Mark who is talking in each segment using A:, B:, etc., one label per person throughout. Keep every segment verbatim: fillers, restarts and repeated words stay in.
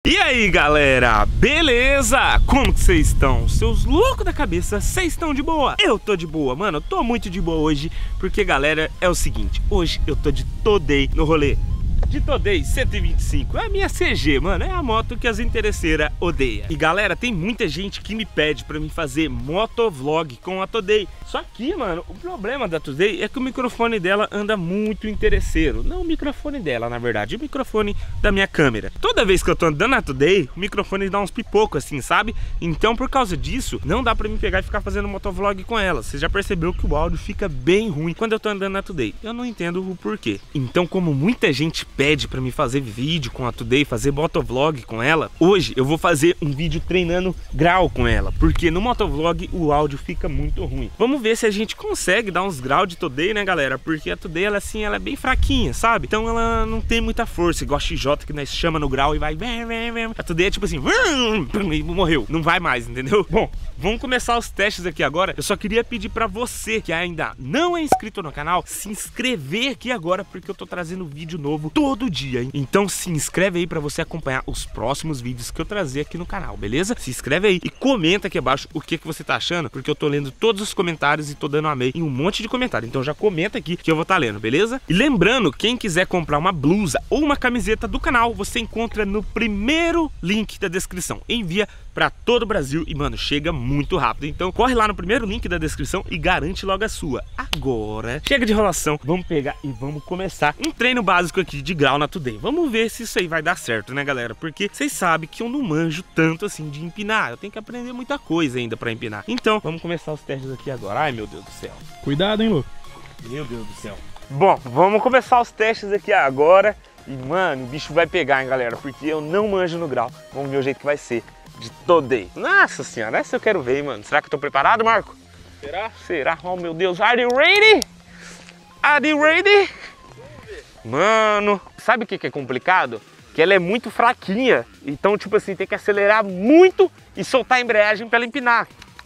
A: E aí galera, beleza? Como que vocês estão? Seus loucos da cabeça, vocês estão de boa? Eu tô de boa, mano, eu tô muito de boa hoje. Porque galera, é o seguinte, hoje eu tô de Today no rolê de Today cento e vinte e cinco, é a minha C G, mano, é a moto que as interesseiras odeiam. E galera, tem muita gente que me pede pra mim fazer motovlog com a Today. Só que, mano, o problema da Today é que o microfone dela anda muito interesseiro. Não o microfone dela, na verdade, o microfone da minha câmera. Toda vez que eu tô andando na Today, o microfone dá uns pipocos assim, sabe? Então, por causa disso, não dá pra mim pegar e ficar fazendo motovlog com ela. Você já percebeu que o áudio fica bem ruim quando eu tô andando na Today. Eu não entendo o porquê. Então, como muita gente pede pra me fazer vídeo com a Today, fazer motovlog com ela, hoje eu vou fazer um vídeo treinando grau com ela, porque no motovlog o áudio fica muito ruim. Vamos ver se a gente consegue dar uns graus de Today, né galera, porque a Today ela assim, ela é bem fraquinha, sabe? Então ela não tem muita força, igual a X J que nós chama no grau e vai, a Today é tipo assim, e morreu, não vai mais, entendeu? Bom, vamos começar os testes aqui agora. Eu só queria pedir pra você que ainda não é inscrito no canal, se inscrever aqui agora, porque eu tô trazendo vídeo novo todo dia, hein? Então se inscreve aí pra você acompanhar os próximos vídeos que eu trazer aqui no canal, beleza? Se inscreve aí e comenta aqui abaixo o que, que você tá achando, porque eu tô lendo todos os comentários e tô dando amei em um monte de comentário. Então já comenta aqui que eu vou estar lendo, beleza? E lembrando, quem quiser comprar uma blusa ou uma camiseta do canal, você encontra no primeiro link da descrição. Envia pra todo o Brasil e, mano, chega muito rápido. Então corre lá no primeiro link da descrição e garante logo a sua. Agora, chega de enrolação, vamos pegar e vamos começar um treino básico aqui de grau na Today. Vamos ver se isso aí vai dar certo, né, galera? Porque vocês sabem que eu não manjo tanto assim de empinar. Eu tenho que aprender muita coisa ainda pra empinar. Então, vamos começar os testes aqui agora. Ai, meu Deus do céu.
B: Cuidado, hein, Lu?
A: Meu Deus do céu. Bom, vamos começar os testes aqui agora. E, mano, o bicho vai pegar, hein, galera? Porque eu não manjo no grau. Vamos ver o jeito que vai ser de Today. Nossa senhora, essa eu quero ver, hein, mano. Será que eu tô preparado, Marco?
B: Será?
A: Será? Oh, meu Deus. Are you ready? Are you ready? Mano, sabe o que que é complicado? Que ela é muito fraquinha. Então, tipo assim, tem que acelerar muito e soltar a embreagem pra ela empinar.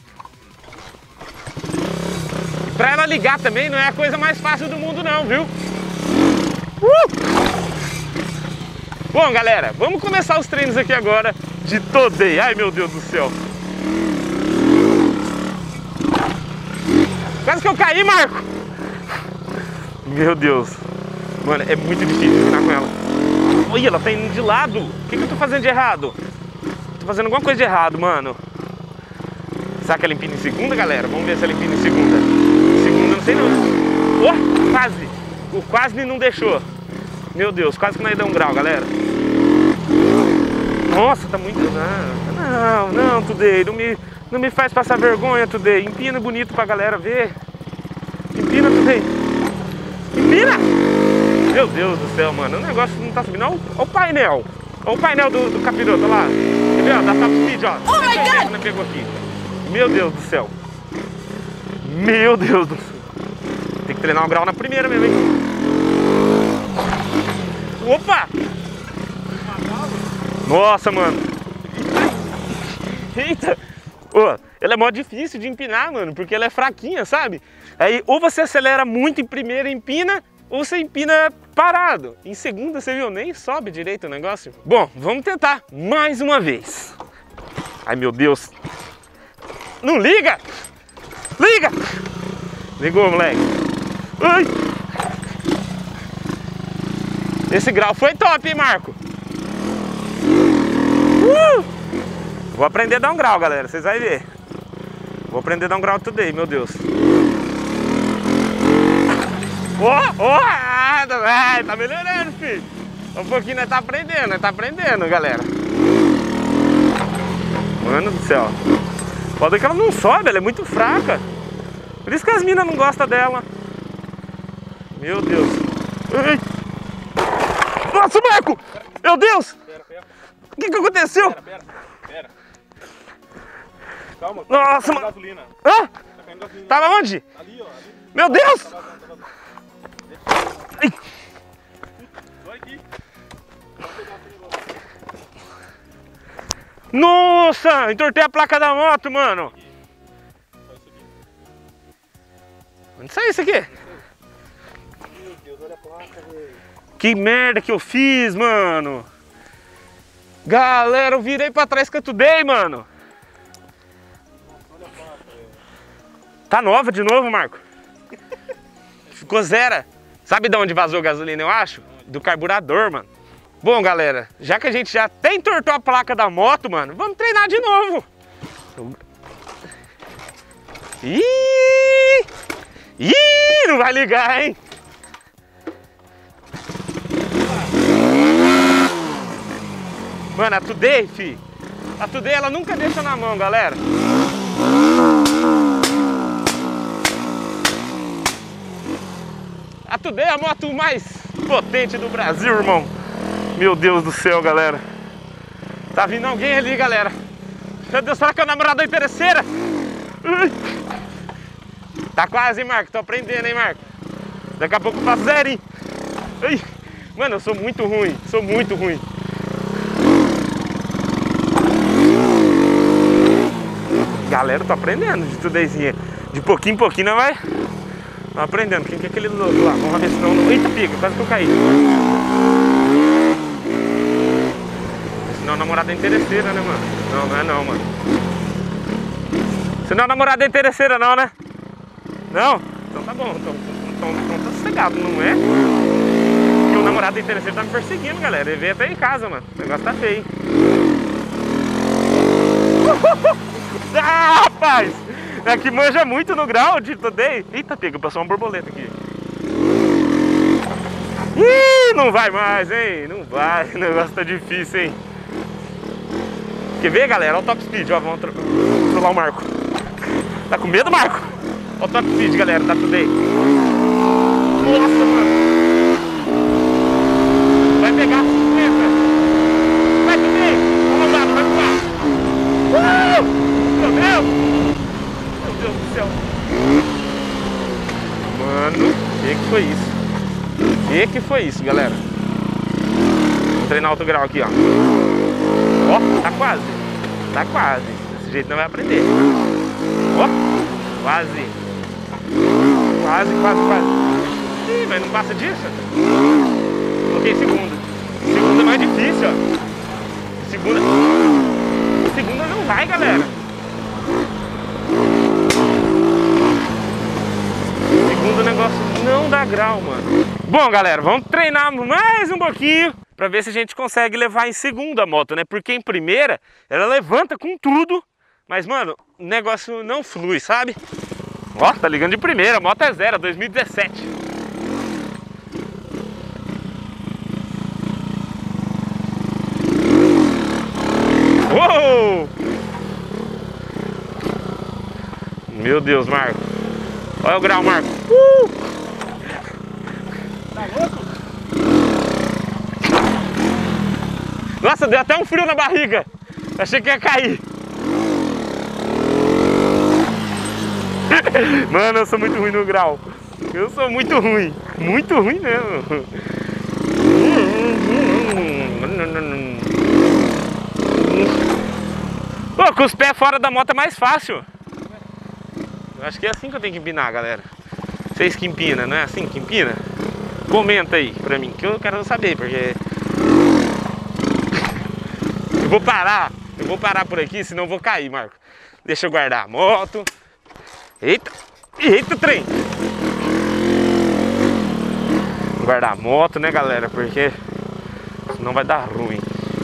A: Pra ela ligar também não é a coisa mais fácil do mundo não, viu? Uh! Bom, galera, vamos começar os treinos aqui agora de Today. Ai, meu Deus do céu. Quase que eu caí, Marco. Meu Deus. Mano, é muito difícil treinar com ela. Olha, ela tá indo de lado. O que que eu tô fazendo de errado? Tô fazendo alguma coisa de errado, mano. Será que ela empina em segunda, galera? Vamos ver se ela empina em segunda. Segunda, não sei não. Oh, quase. O quase não deixou. Meu Deus, quase que nós damos um grau, galera. Nossa, tá muito... Não, não, não, Today. Não me, não me faz passar vergonha, Today. Empina bonito pra galera ver. Empina, Today. Empina! Meu Deus do céu, mano. O negócio não tá subindo. Olha o painel. Olha o painel do, do capiroto, olha lá. Quer ver, ó? Da Top Speed, ó. Oh my God! Não pegou aqui. Meu Deus do céu. Meu Deus do céu. Tem que treinar um grau na primeira mesmo, hein? Opa! Nossa, mano. Eita. Oh, ela é mó difícil de empinar, mano, porque ela é fraquinha, sabe? Aí ou você acelera muito em primeira e empina, ou você empina parado. Em segunda, você viu, nem sobe direito o negócio. Bom, vamos tentar mais uma vez. Ai, meu Deus. Não liga! Liga! Ligou, moleque. Ai. Esse grau foi top, hein, Marco? Uh! Vou aprender a dar um grau, galera, vocês vão ver. Vou aprender a dar um grau Today, meu Deus. Oh, oh, ah, tá melhorando, filho. Um pouquinho nós tá aprendendo, nós tá aprendendo, galera. Mano do céu. Pode ver que ela não sobe, ela é muito fraca. Por isso que as minas não gostam dela. Meu Deus. Ai. Nossa, Marco! Meu Deus!
B: Pera, pera.
A: O que que aconteceu?
B: Pera, pera, pera. Calma.
A: Nossa,
B: tá
A: mano.
B: Gasolina.
A: Hã?
B: Tá caindo gasolina.
A: Tava onde?
B: Ali, ó. Ali.
A: Meu Deus!
B: Tá vazando, tá vazando.
A: Ai.
B: Vai aqui.
A: Nossa! Entortei a placa da moto, mano. Onde saiu isso aqui?
B: Meu Deus, olha a placa, velho.
A: Que merda que eu fiz, mano. Galera, eu virei pra trás com a Today, mano. Tá nova de novo, Marco? Ficou zero. Sabe de onde vazou a gasolina, eu acho? Do carburador, mano. Bom, galera, já que a gente já até entortou a placa da moto, mano, vamos treinar de novo. Ih! Ih, não vai ligar, hein? Mano, a Today, fi. A Today, ela nunca deixa na mão, galera. A Today é a moto mais potente do Brasil, irmão. Meu Deus do céu, galera. Tá vindo alguém ali, galera. Meu Deus, será que é o namorado da interesseira? Tá quase, hein, Marco? Tô aprendendo, hein, Marco? Daqui a pouco eu faço zero, hein? Ai. Mano, eu sou muito ruim. Sou muito ruim. Galera, eu tô aprendendo de Todayzinha. De pouquinho em pouquinho, não vai? Tô aprendendo. Quem que é aquele do outro lá? Vamos ver se não... Eita, pica, quase que eu caí. Senão namorada é interesseira, né, mano? Não, não é não, mano. Senão namorada é interesseira, não, né? Não? Então tá bom, então, então, então tá sossegado, não é? Porque o namorado interesseiro tá me perseguindo, galera. Ele veio até em casa, mano. O negócio tá feio. Ah, rapaz! É que manja muito no grau de Today. Eita, pega, passou uma borboleta aqui. Ih, não vai mais, hein? Não vai, o negócio tá difícil, hein? Quer ver, galera? Olha o top speed, ó, vamos trollar o Marco. Tá com medo, Marco? Olha o top speed, galera, da Today. Nossa, mano. Vai pegar a cinquenta. Vai, Today. Vamos lá, vai voar. Uh! Meu Deus. Meu Deus do céu. Mano, o que que foi isso? O que que foi isso, galera? Vou treinar outro grau aqui, ó. Ó, tá quase. Tá quase. Desse jeito não vai aprender. Ó, quase. Quase, quase, quase. Ih, mas não passa disso. Coloquei segundo. Segunda é mais difícil, ó. Segunda. Segunda não vai, galera. Segundo negócio não dá grau, mano. Bom, galera, vamos treinar mais um pouquinho pra ver se a gente consegue levar em segunda a moto, né? Porque em primeira, ela levanta com tudo. Mas, mano, o negócio não flui, sabe? Ó, tá ligando de primeira, a moto é zero, dois mil e dezessete. Uou! Meu Deus, Marco. Olha o grau, Marco. Uh!
B: Tá louco?
A: Nossa, deu até um frio na barriga. Achei que ia cair. Mano, eu sou muito ruim no grau. Eu sou muito ruim. Muito ruim mesmo. Pô, com os pés fora da moto é mais fácil. Eu acho que é assim que eu tenho que empinar, galera. Vocês que empinam, não é assim que empina? Comenta aí pra mim, que eu quero saber, porque... Eu vou parar. Eu vou parar por aqui, senão eu vou cair, Marco. Deixa eu guardar a moto. Eita! Eita, trem! Guardar a moto, né, galera? Porque senão vai dar ruim.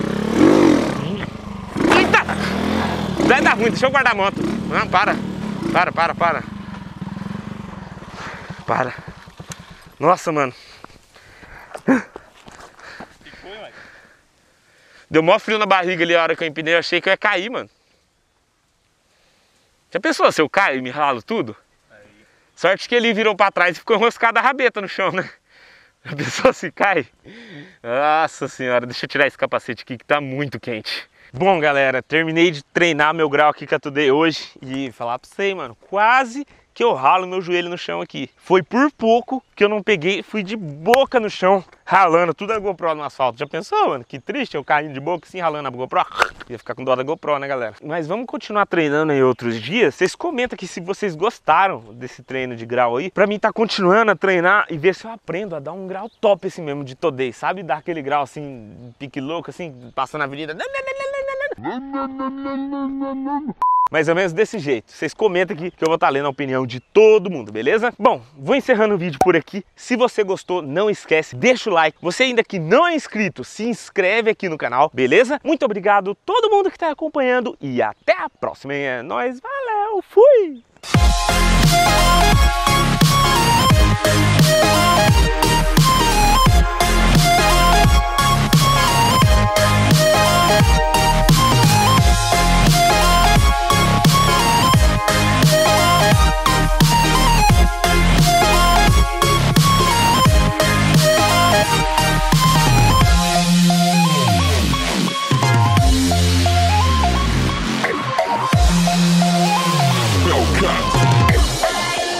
A: Eita! Vai dar ruim, deixa eu guardar a moto. Não, para. Para, para, para. Para. Nossa, mano.
B: Que foi, mano?
A: Deu mó frio na barriga ali a hora que eu empinei. Eu achei que eu ia cair, mano. Já pensou se eu caio e me ralo tudo?
B: Aí.
A: Sorte que ele virou pra trás e ficou enroscado a rabeta no chão, né? Já pensou se cai? Nossa senhora, deixa eu tirar esse capacete aqui que tá muito quente. Bom, galera, terminei de treinar meu grau aqui com a Today hoje e falar pra você, mano, quase que eu ralo meu joelho no chão aqui. Foi por pouco que eu não peguei, fui de boca no chão, ralando tudo a GoPro no asfalto. Já pensou, mano? Que triste eu caindo de boca assim, ralando a GoPro. Ia ficar com dó da GoPro, né, galera? Mas vamos continuar treinando aí outros dias. Vocês comentam aqui se vocês gostaram desse treino de grau aí, pra mim tá continuando a treinar e ver se eu aprendo a dar um grau top assim mesmo de todei, sabe? Dar aquele grau assim, pique louco assim, passando a avenida. Mais ou menos desse jeito. Vocês comentam aqui que eu vou estar lendo a opinião de todo mundo, beleza? Bom, vou encerrando o vídeo por aqui. Se você gostou, não esquece, deixa o like. Você ainda que não é inscrito, se inscreve aqui no canal, beleza? Muito obrigado a todo mundo que está acompanhando e até a próxima. É nóis, valeu, fui!